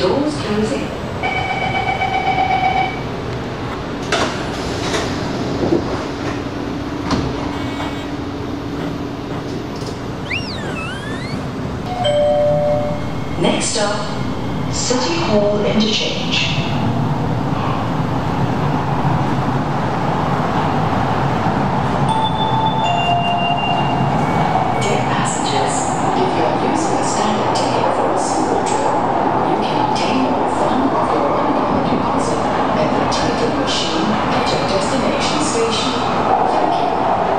Doors closing. Next stop, City Hall Interchange. Dear passengers, if you are using a standard ticket for a single trip, you can obtain a refund of your $1 deposit at the ticket machine at your destination station. Thank you.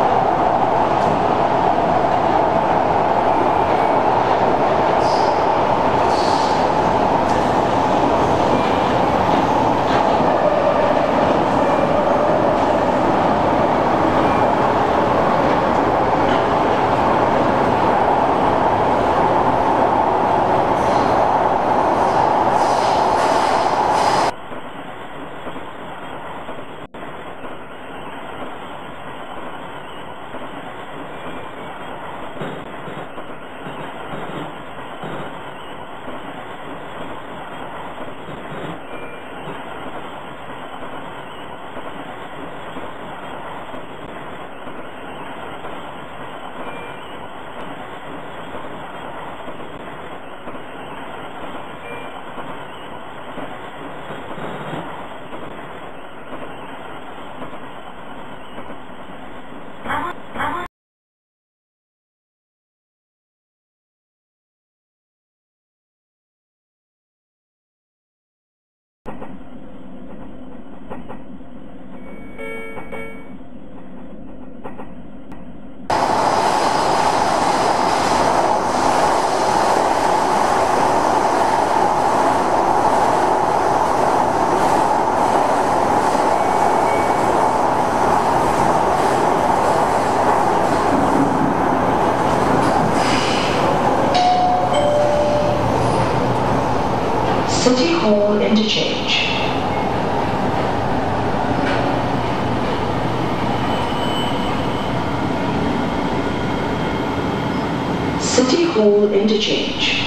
City Hall Interchange. City Hall Interchange.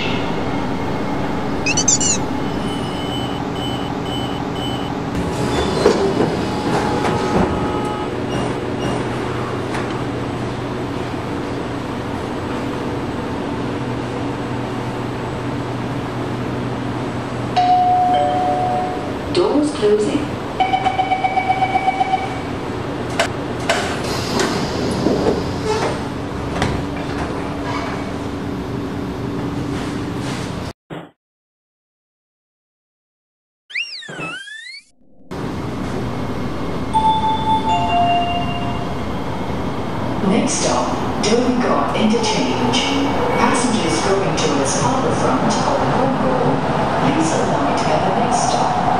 Doors closing. Next stop, Donegal Interchange. Passengers going towards Harbourfront or Cornwall, please alight at the next stop.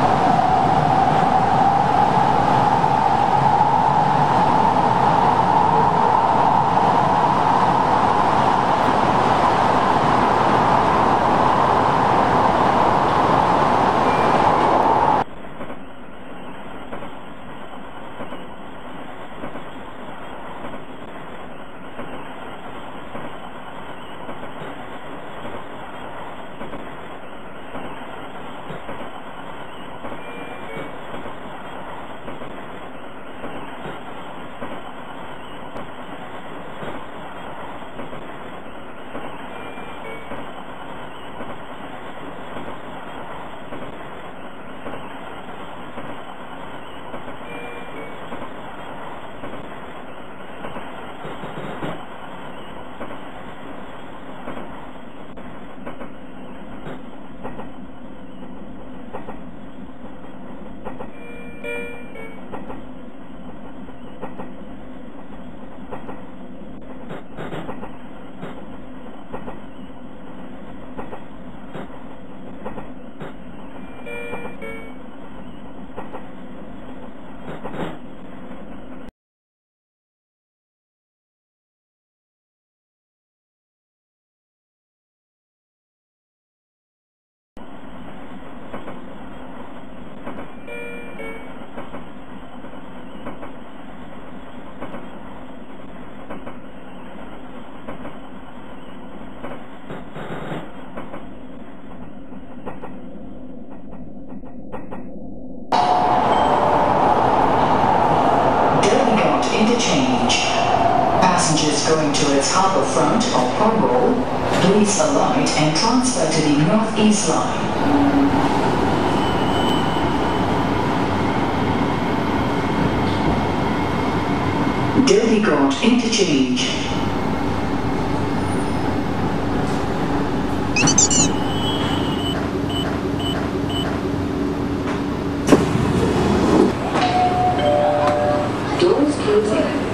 interchange. Passengers going towards Harbourfront or Pumble, please alight and transfer to the North East Line. Dhoby-Ghaut interchange. Doors closing.